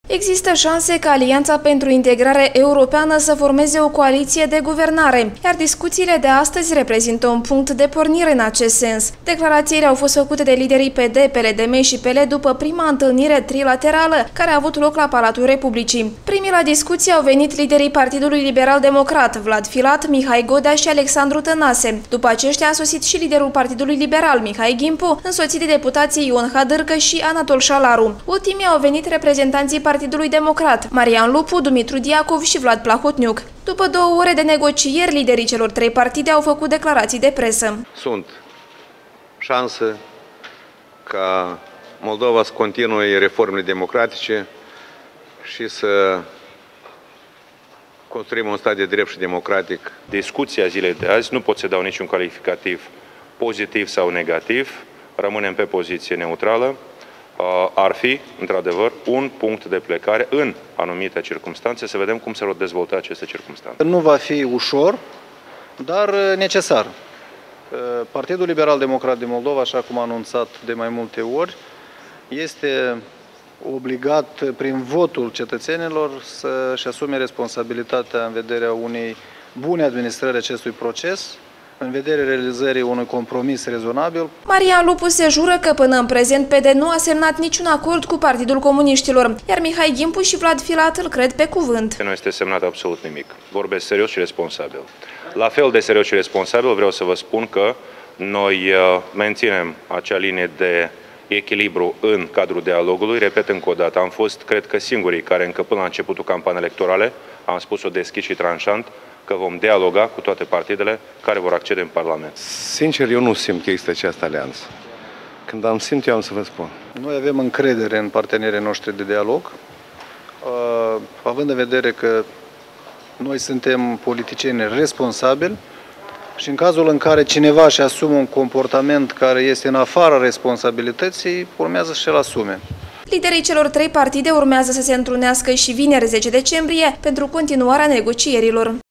Există șanse ca Alianța pentru Integrare Europeană să formeze o coaliție de guvernare, iar discuțiile de astăzi reprezintă un punct de pornire în acest sens. Declarațiile au fost făcute de liderii PD, PLDM și PL după prima întâlnire trilaterală care a avut loc la Palatul Republicii. Primii la discuție au venit liderii Partidului Liberal Democrat, Vlad Filat, Mihai Godea și Alexandru Tănase. După aceștia a sosit și liderul Partidului Liberal, Mihai Ghimpu, însoțit de deputații Ion Hadârcă și Anatol Șalaru. Ultimii au venit reprezentanții Partidului Democrat, Marian Lupu, Dumitru Diacov și Vlad Plahotniuc. După 2 ore de negocieri, liderii celor 3 partide au făcut declarații de presă. Sunt șanse ca Moldova să continue reformele democratice și să construim un stat de drept și democratic. Discuția zilei de azi nu pot să dau niciun calificativ pozitiv sau negativ. Rămânem pe poziție neutrală. Ar fi, într-adevăr, un punct de plecare în anumite circunstanțe, să vedem cum se vor dezvolta aceste circunstanțe. Nu va fi ușor, dar necesar. Partidul Liberal Democrat din Moldova, așa cum a anunțat de mai multe ori, este obligat prin votul cetățenilor să-și asume responsabilitatea în vederea unei bune administrări acestui proces, în vederea realizării unui compromis rezonabil. Marian Lupu se jură că până în prezent PD nu a semnat niciun acord cu Partidul Comuniștilor, iar Mihai Ghimpu și Vlad Filat îl cred pe cuvânt. Nu este semnat absolut nimic. Vorbesc serios și responsabil. La fel de serios și responsabil vreau să vă spun că noi menținem acea linie de echilibru în cadrul dialogului. Repet încă o dată, am fost, cred că, singurii care încă până la începutul campaniei electorale am spus-o deschis și tranșant că vom dialoga cu toate partidele care vor accede în Parlament. Sincer, eu nu simt că există această alianță. Când am simt, eu am să vă spun. Noi avem încredere în partenerii noștri de dialog, având în vedere că noi suntem politicieni responsabili și în cazul în care cineva își asumă un comportament care este în afara responsabilității, urmează să-și-l asume. Liderii celor 3 partide urmează să se întrunească și vineri 10 decembrie pentru continuarea negocierilor.